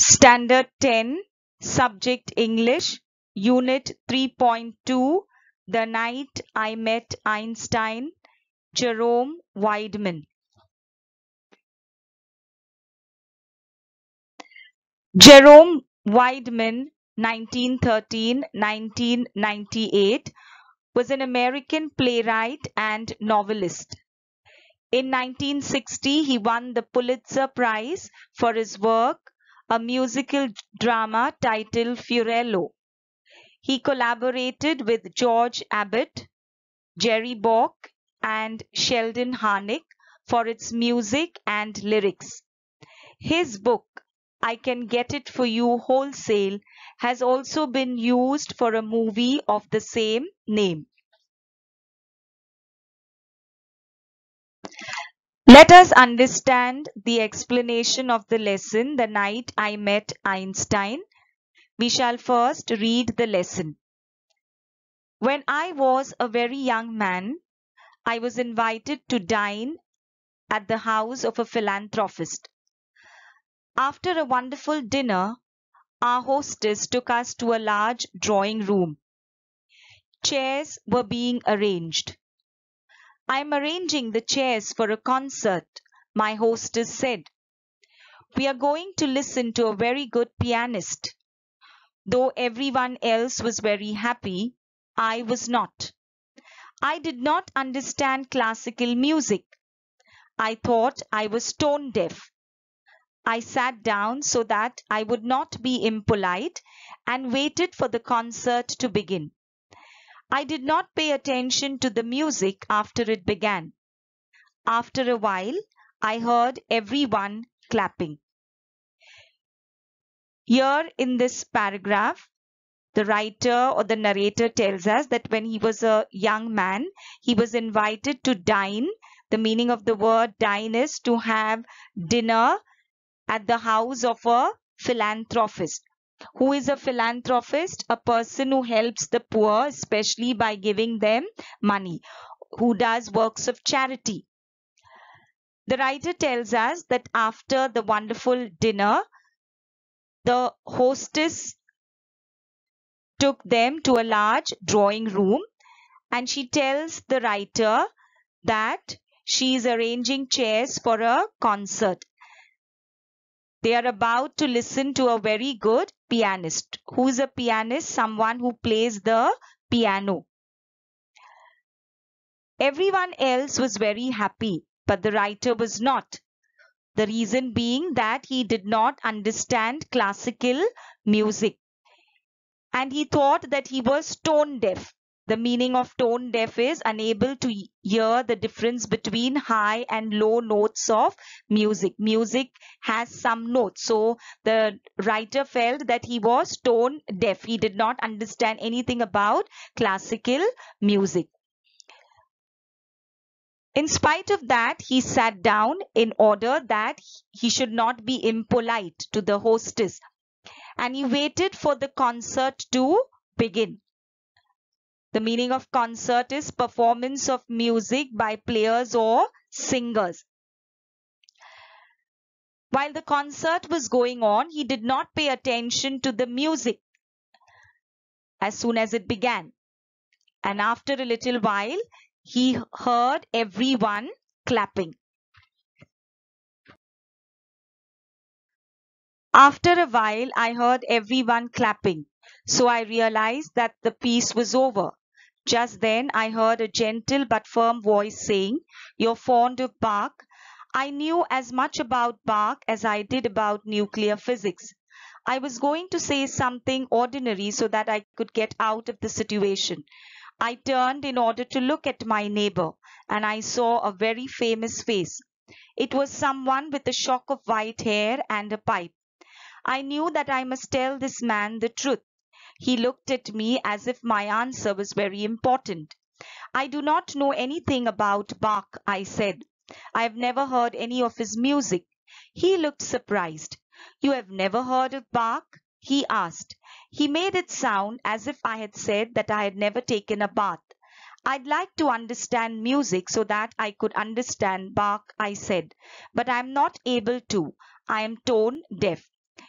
Standard 10, Subject English, Unit 3.2, The Night I Met Einstein, Jerome Weidman. Jerome Weidman, 1913-1998, was an American playwright and novelist. In 1960, he won the Pulitzer Prize for his work, a musical drama titled Fiorello. He collaborated with George Abbott, Jerry Bock, and Sheldon Harnick for its music and lyrics. His book, I Can Get It For You Wholesale, has also been used for a movie of the same name. Let us understand the explanation of the lesson, The Night I Met Einstein. We shall first read the lesson. When I was a very young man, I was invited to dine at the house of a philanthropist. After a wonderful dinner, our hostess took us to a large drawing room. Chairs were being arranged. I am arranging the chairs for a concert, my hostess said. We are going to listen to a very good pianist. Though everyone else was very happy, I was not. I did not understand classical music. I thought I was tone deaf. I sat down so that I would not be impolite and waited for the concert to begin. I did not pay attention to the music after it began. After a while, I heard everyone clapping. Here in this paragraph, the writer or the narrator tells us that when he was a young man, he was invited to dine. The meaning of the word dine is to have dinner at the house of a philanthropist. Who is a philanthropist? A person who helps the poor, especially by giving them money, who does works of charity. The writer tells us that after the wonderful dinner, the hostess took them to a large drawing room, and she tells the writer that she is arranging chairs for a concert. They are about to listen to a very good pianist. Who is a pianist? Someone who plays the piano. Everyone else was very happy, but the writer was not. The reason being that he did not understand classical music. And he thought that he was tone deaf. The meaning of tone deaf is unable to hear the difference between high and low notes of music. Music has some notes. So the writer felt that he was tone deaf. He did not understand anything about classical music. In spite of that, he sat down in order that he should not be impolite to the hostess. And he waited for the concert to begin. The meaning of concert is performance of music by players or singers. While the concert was going on, he did not pay attention to the music as soon as it began. And after a little while, he heard everyone clapping. After a while, I heard everyone clapping. So I realized that the piece was over. Just then I heard a gentle but firm voice saying, "You're fond of Bach." I knew as much about Bach as I did about nuclear physics. I was going to say something ordinary so that I could get out of the situation. I turned in order to look at my neighbor, and I saw a very famous face. It was someone with a shock of white hair and a pipe. I knew that I must tell this man the truth. He looked at me as if my answer was very important. "I do not know anything about Bach," I said. "I have never heard any of his music." He looked surprised. "You have never heard of Bach?" he asked. He made it sound as if I had said that I had never taken a bath. "I'd like to understand music so that I could understand Bach," I said, "but I am not able to. I am tone deaf."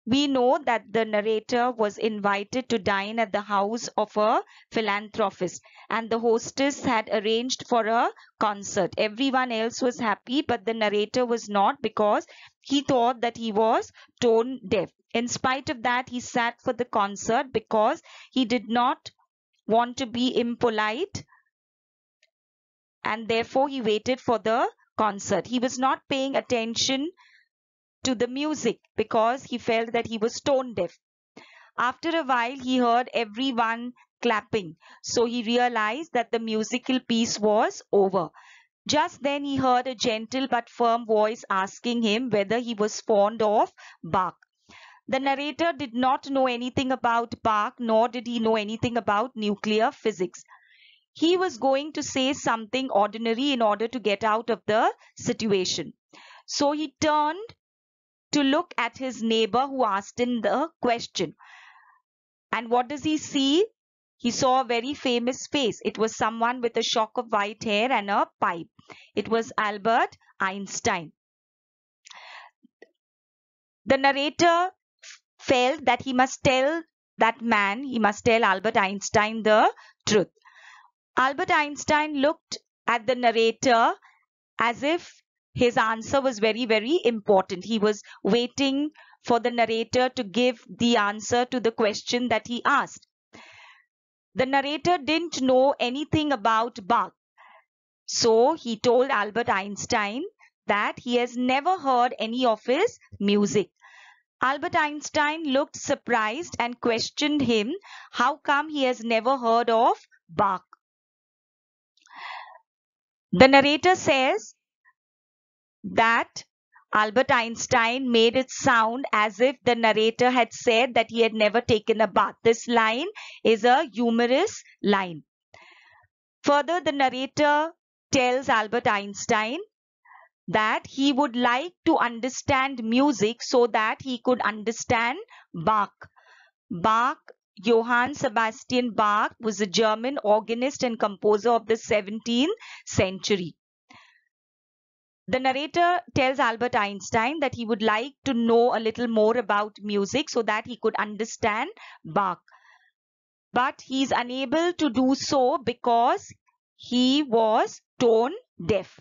We know that the narrator was invited to dine at the house of a philanthropist, and the hostess had arranged for a concert. Everyone else was happy, but the narrator was not, because he thought that he was tone deaf. In spite of that, he sat for the concert because he did not want to be impolite, and therefore he waited for the concert. He was not paying attention to the music because he felt that he was tone deaf. After a while, he heard everyone clapping, so he realized that the musical piece was over. Just then, he heard a gentle but firm voice asking him whether he was fond of Bach. The narrator did not know anything about Bach, nor did he know anything about nuclear physics. He was going to say something ordinary in order to get out of the situation. So he turned to look at his neighbor who asked him the question. And what does he see? He saw a very famous face. It was someone with a shock of white hair and a pipe. It was Albert Einstein. The narrator felt that he must tell Albert Einstein the truth. Albert Einstein looked at the narrator as if his answer was very, very important. He was waiting for the narrator to give the answer to the question that he asked. The narrator didn't know anything about Bach, so he told Albert Einstein that he has never heard any of his music. Albert Einstein looked surprised and questioned him how come he has never heard of Bach. The narrator says that Albert Einstein made it sound as if the narrator had said that he had never taken a bath. This line is a humorous line. Further, the narrator tells Albert Einstein that he would like to understand music so that he could understand Bach. Johann Sebastian Bach was a German organist and composer of the 17th century. The narrator tells Albert Einstein that he would like to know a little more about music so that he could understand Bach. But he is unable to do so because he was tone deaf.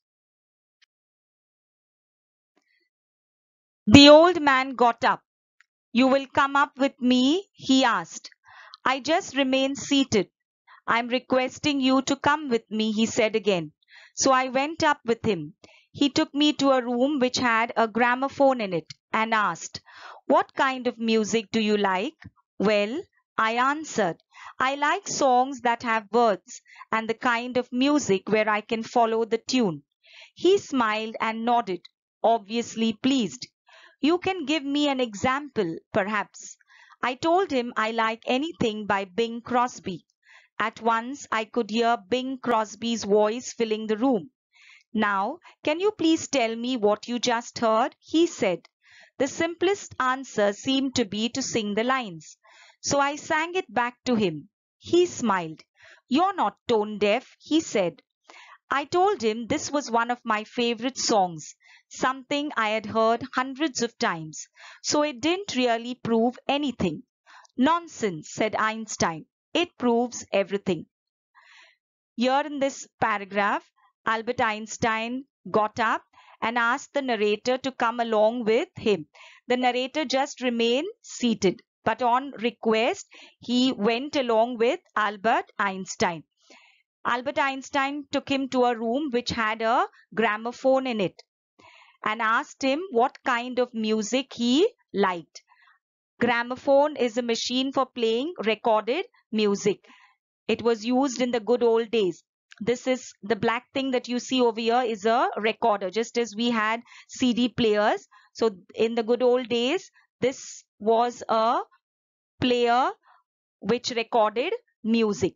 The old man got up. "You will come up with me?" he asked. "I just remain seated." "I'm requesting you to come with me," he said again. So I went up with him. He took me to a room which had a gramophone in it and asked, "What kind of music do you like?" "Well," I answered, "I like songs that have words and the kind of music where I can follow the tune." He smiled and nodded, obviously pleased. "You can give me an example, perhaps." I told him I like anything by Bing Crosby. At once I could hear Bing Crosby's voice filling the room. "Now, can you please tell me what you just heard?" he said. The simplest answer seemed to be to sing the lines. So I sang it back to him. He smiled. "You're not tone deaf," he said. I told him this was one of my favorite songs, something I had heard hundreds of times, so it didn't really prove anything. "Nonsense," said Einstein. "It proves everything." Here in this paragraph, Albert Einstein got up and asked the narrator to come along with him. The narrator just remained seated, but on request, he went along with Albert Einstein. Albert Einstein took him to a room which had a gramophone in it and asked him what kind of music he liked. Gramophone is a machine for playing recorded music. It was used in the good old days. This is the black thing that you see over here is a recorder, just as we had CD players. So in the good old days, this was a player which recorded music.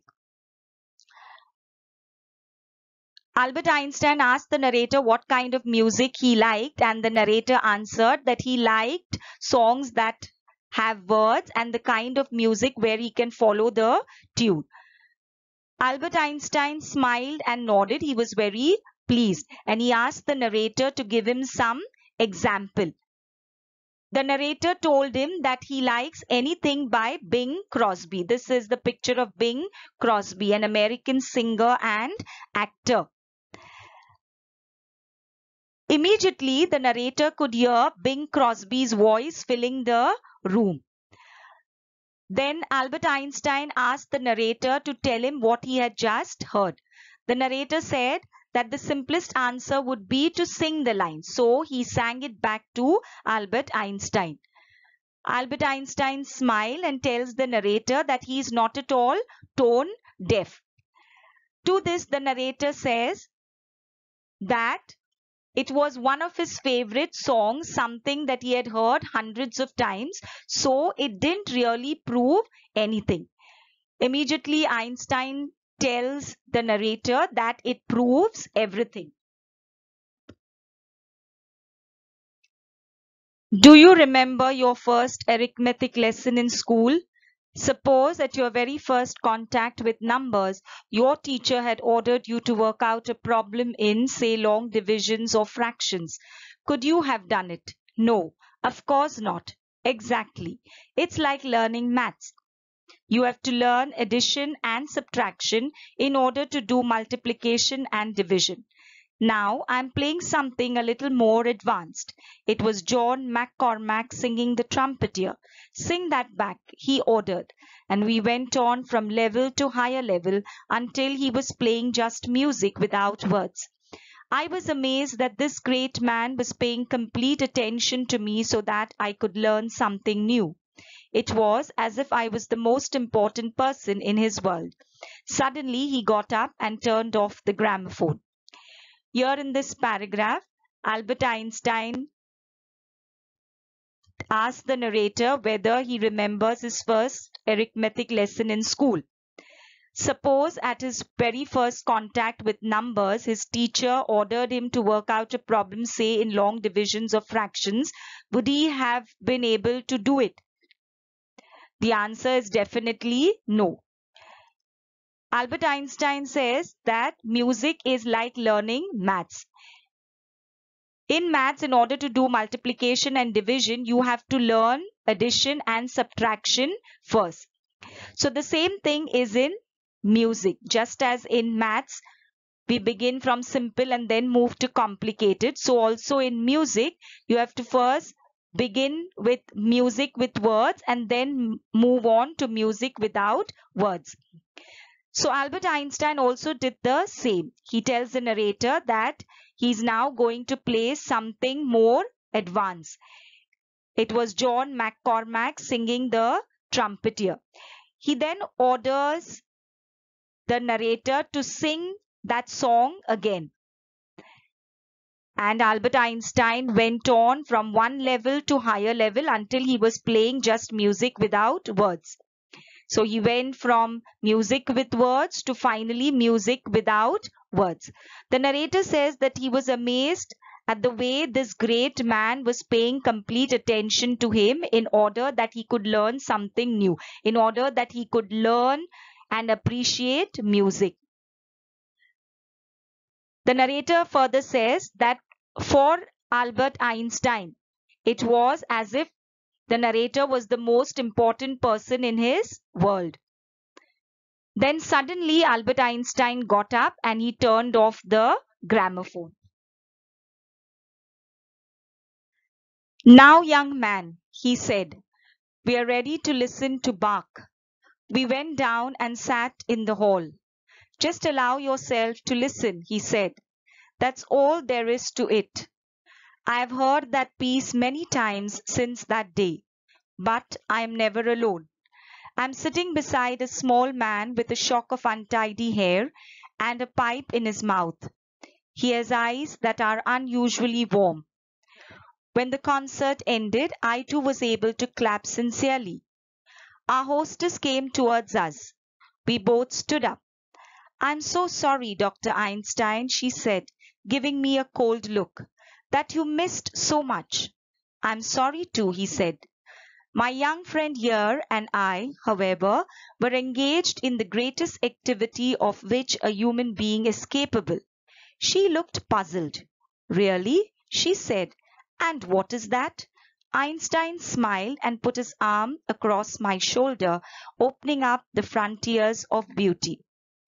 Albert Einstein asked the narrator what kind of music he liked, and the narrator answered that he liked songs that have words and the kind of music where he can follow the tune. Albert Einstein smiled and nodded. He was very pleased, and he asked the narrator to give him some example. The narrator told him that he likes anything by Bing Crosby. This is the picture of Bing Crosby, an American singer and actor. Immediately, the narrator could hear Bing Crosby's voice filling the room. Then Albert Einstein asked the narrator to tell him what he had just heard. The narrator said that the simplest answer would be to sing the line. So he sang it back to Albert Einstein. Albert Einstein smiles and tells the narrator that he is not at all tone deaf. To this, the narrator says that it was one of his favorite songs, something that he had heard hundreds of times, so it didn't really prove anything. Immediately, Einstein tells the narrator that it proves everything. Do you remember your first arithmetic lesson in school? Suppose at your very first contact with numbers, your teacher had ordered you to work out a problem in, say, long divisions or fractions. Could you have done it? No, of course not. Exactly. It's like learning maths. You have to learn addition and subtraction in order to do multiplication and division. Now I'm playing something a little more advanced. It was John McCormack singing The Trumpeter. Sing that back, he ordered. And we went on from level to higher level until he was playing just music without words. I was amazed that this great man was paying complete attention to me so that I could learn something new. It was as if I was the most important person in his world. Suddenly he got up and turned off the gramophone. Here in this paragraph, Albert Einstein asked the narrator whether he remembers his first arithmetic lesson in school. Suppose at his very first contact with numbers, his teacher ordered him to work out a problem, say in long divisions of fractions. Would he have been able to do it? The answer is definitely no. Albert Einstein says that music is like learning maths. In maths, in order to do multiplication and division, you have to learn addition and subtraction first. So the same thing is in music. Just as in maths, we begin from simple and then move to complicated. So also in music, you have to first begin with music with words and then move on to music without words. So Albert Einstein also did the same. He tells the narrator that he's now going to play something more advanced. It was John McCormack singing The Trumpeter. He then orders the narrator to sing that song again. And Albert Einstein went on from one level to higher level until he was playing just music without words. So he went from music with words to finally music without words. The narrator says that he was amazed at the way this great man was paying complete attention to him in order that he could learn something new, in order that he could learn and appreciate music. The narrator further says that for Albert Einstein, it was as if the narrator was the most important person in his world. Then suddenly Albert Einstein got up and he turned off the gramophone. Now, young man, he said, we are ready to listen to Bach. We went down and sat in the hall. Just allow yourself to listen, he said. That's all there is to it. I have heard that piece many times since that day, but I am never alone. I am sitting beside a small man with a shock of untidy hair and a pipe in his mouth. He has eyes that are unusually warm. When the concert ended, I too was able to clap sincerely. Our hostess came towards us. We both stood up. I'm so sorry, Dr. Einstein, she said, giving me a cold look, that you missed so much. I'm sorry too, he said. My young friend here and I, however, were engaged in the greatest activity of which a human being is capable. She looked puzzled. Really? She said. And what is that? Einstein smiled and put his arm across my shoulder, opening up the frontiers of beauty.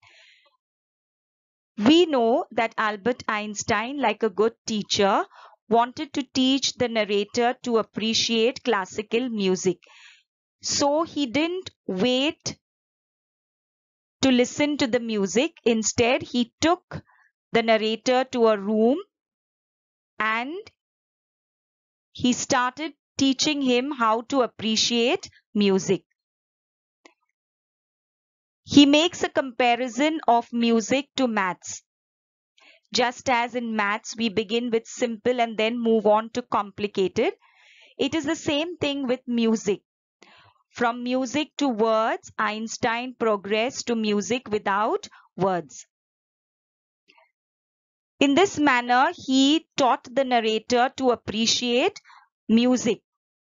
We know that Albert Einstein, like a good teacher, wanted to teach the narrator to appreciate classical music. So he didn't wait to listen to the music. Instead, he took the narrator to a room and he started teaching him how to appreciate music. He makes a comparison of music to maths. Just as in maths, we begin with simple and then move on to complicated. It is the same thing with music. From music to words, Einstein progressed to music without words. In this manner, he taught the narrator to appreciate music.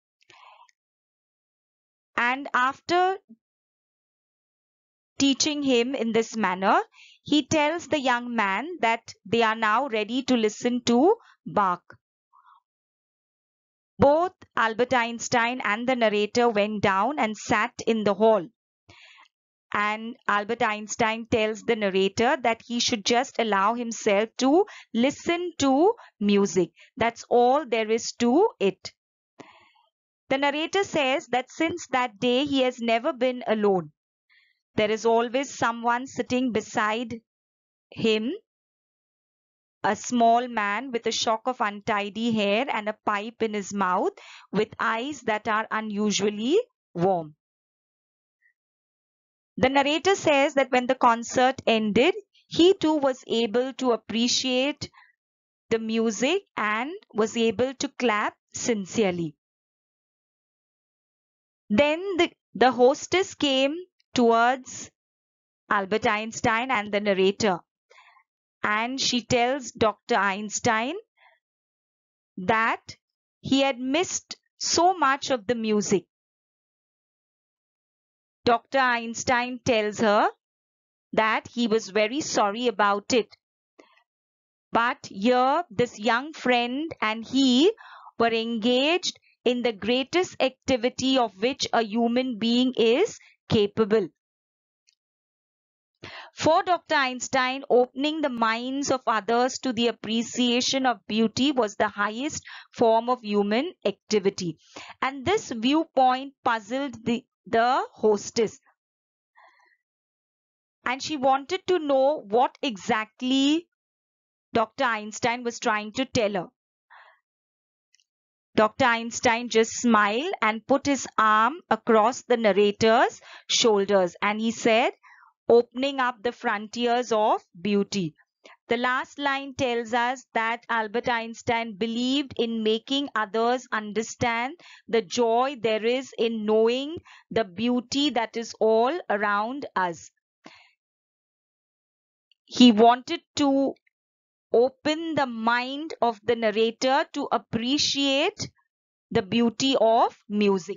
And after teaching him in this manner, he tells the young man that they are now ready to listen to Bach. Both Albert Einstein and the narrator went down and sat in the hall. And Albert Einstein tells the narrator that he should just allow himself to listen to music. That's all there is to it. The narrator says that since that day he has never been alone. There is always someone sitting beside him, a small man with a shock of untidy hair and a pipe in his mouth, with eyes that are unusually warm. The narrator says that when the concert ended, he too was able to appreciate the music and was able to clap sincerely. Then the hostess came towards Albert Einstein and the narrator, and she tells Dr. Einstein that he had missed so much of the music. Dr. Einstein tells her that he was very sorry about it. But here, this young friend and he were engaged in the greatest activity of which a human being is capable. For Dr. Einstein, opening the minds of others to the appreciation of beauty was the highest form of human activity. And this viewpoint puzzled the hostess. And she wanted to know what exactly Dr. Einstein was trying to tell her. Dr. Einstein just smiled and put his arm across the narrator's shoulders, and he said, opening up the frontiers of beauty. The last line tells us that Albert Einstein believed in making others understand the joy there is in knowing the beauty that is all around us. He wanted to open the mind of the narrator to appreciate the beauty of music.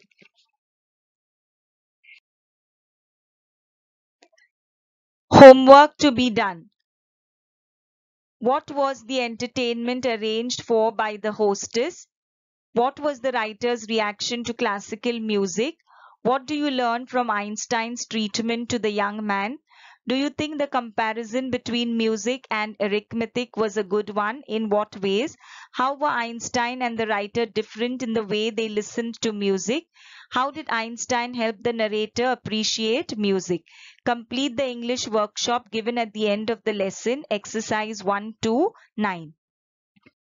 Homework to be done. What was the entertainment arranged for by the hostess? What was the writer's reaction to classical music? What do you learn from Einstein's treatment to the young man? Do you think the comparison between music and arithmetic was a good one? In what ways? How were Einstein and the writer different in the way they listened to music? How did Einstein help the narrator appreciate music? Complete the English workshop given at the end of the lesson, exercise 1 to 9.